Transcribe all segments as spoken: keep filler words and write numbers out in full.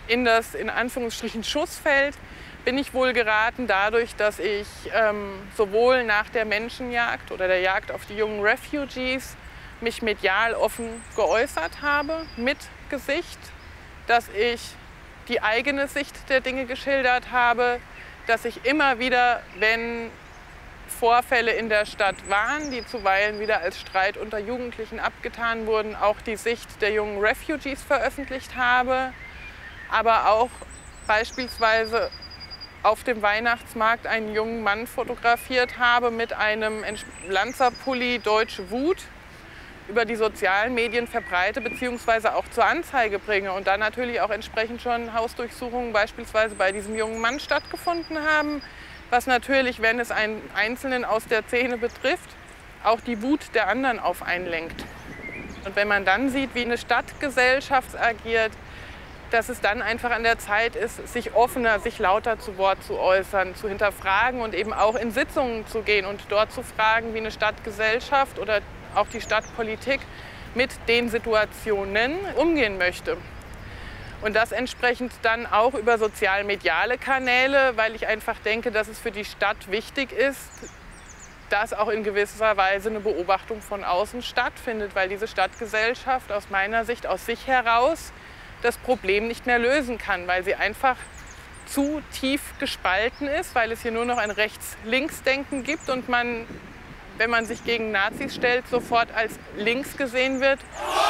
in das in Anführungsstrichen Schussfeld bin ich wohl geraten dadurch, dass ich ähm, sowohl nach der Menschenjagd oder der Jagd auf die jungen Refugees mich medial offen geäußert habe, mit Gesicht, dass ich die eigene Sicht der Dinge geschildert habe, dass ich immer wieder, wenn Vorfälle in der Stadt waren, die zuweilen wieder als Streit unter Jugendlichen abgetan wurden, auch die Sicht der jungen Refugees veröffentlicht habe, aber auch beispielsweise auf dem Weihnachtsmarkt einen jungen Mann fotografiert habe mit einem Lanzerpulli Deutsche Wut, über die sozialen Medien verbreite bzw. auch zur Anzeige bringe und dann natürlich auch entsprechend schon Hausdurchsuchungen beispielsweise bei diesem jungen Mann stattgefunden haben, was natürlich, wenn es einen Einzelnen aus der Szene betrifft, auch die Wut der anderen auf einen lenkt. Und wenn man dann sieht, wie eine Stadtgesellschaft agiert, dass es dann einfach an der Zeit ist, sich offener, sich lauter zu Wort zu äußern, zu hinterfragen und eben auch in Sitzungen zu gehen und dort zu fragen, wie eine Stadtgesellschaft oder auch die Stadtpolitik mit den Situationen umgehen möchte. Und das entsprechend dann auch über sozial-mediale Kanäle, weil ich einfach denke, dass es für die Stadt wichtig ist, dass auch in gewisser Weise eine Beobachtung von außen stattfindet, weil diese Stadtgesellschaft aus meiner Sicht aus sich heraus das Problem nicht mehr lösen kann, weil sie einfach zu tief gespalten ist, weil es hier nur noch ein Rechts-Links-Denken gibt und man, wenn man sich gegen Nazis stellt, sofort als links gesehen wird.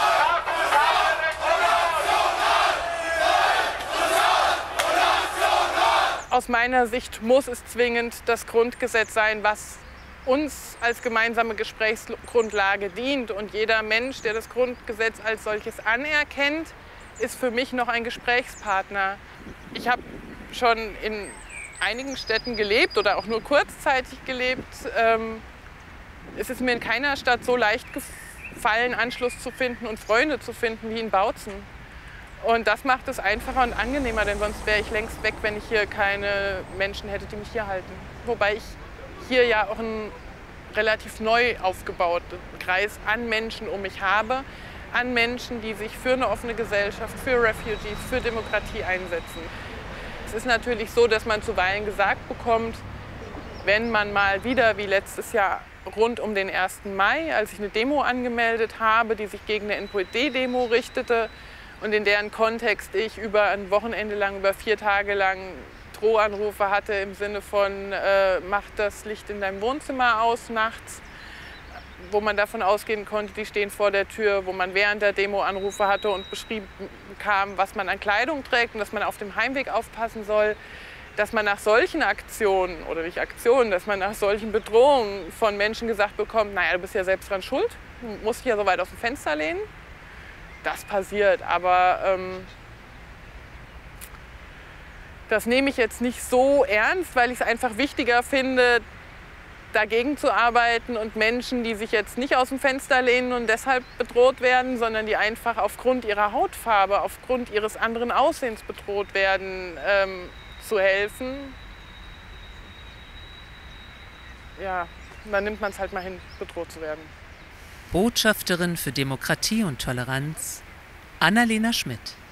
Aus meiner Sicht muss es zwingend das Grundgesetz sein, was uns als gemeinsame Gesprächsgrundlage dient. Und jeder Mensch, der das Grundgesetz als solches anerkennt, ist für mich noch ein Gesprächspartner. Ich habe schon in einigen Städten gelebt oder auch nur kurzzeitig gelebt. Ähm, es ist mir in keiner Stadt so leicht gefallen, Anschluss zu finden und Freunde zu finden wie in Bautzen. Und das macht es einfacher und angenehmer, denn sonst wäre ich längst weg, wenn ich hier keine Menschen hätte, die mich hier halten. Wobei ich hier ja auch einen relativ neu aufgebauten Kreis an Menschen um mich habe, an Menschen, die sich für eine offene Gesellschaft, für Refugees, für Demokratie einsetzen. Es ist natürlich so, dass man zuweilen gesagt bekommt, wenn man mal wieder, wie letztes Jahr rund um den ersten Mai, als ich eine Demo angemeldet habe, die sich gegen eine N P D-Demo richtete und in deren Kontext ich über ein Wochenende lang, über vier Tage lang Drohanrufe hatte im Sinne von äh, mach das Licht in deinem Wohnzimmer aus nachts, wo man davon ausgehen konnte, die stehen vor der Tür, wo man während der Demo Anrufe hatte und beschrieben kam, was man an Kleidung trägt und dass man auf dem Heimweg aufpassen soll, dass man nach solchen Aktionen, oder nicht Aktionen, dass man nach solchen Bedrohungen von Menschen gesagt bekommt, naja, du bist ja selbst dran schuld, du musst dich ja so weit aus dem Fenster lehnen. Das passiert, aber ähm, das nehme ich jetzt nicht so ernst, weil ich es einfach wichtiger finde, dagegen zu arbeiten und Menschen, die sich jetzt nicht aus dem Fenster lehnen und deshalb bedroht werden, sondern die einfach aufgrund ihrer Hautfarbe, aufgrund ihres anderen Aussehens bedroht werden, ähm, zu helfen. Ja, dann nimmt man es halt mal hin, bedroht zu werden. Botschafterin für Demokratie und Toleranz, Annalena Schmidt.